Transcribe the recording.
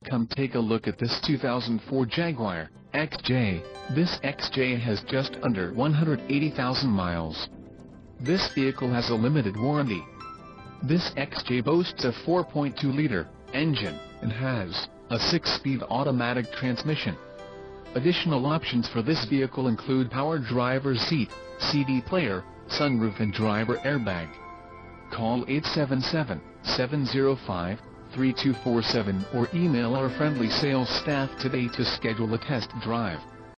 Come take a look at this 2004 Jaguar XJ. This XJ has just under 180,000 miles. This vehicle has a limited warranty. This XJ boasts a 4.2-liter engine and has a 6-speed automatic transmission. Additional options for this vehicle include power driver's seat, CD player, sunroof and driver airbag. Call 877-705-3247 or email our friendly sales staff today to schedule a test drive.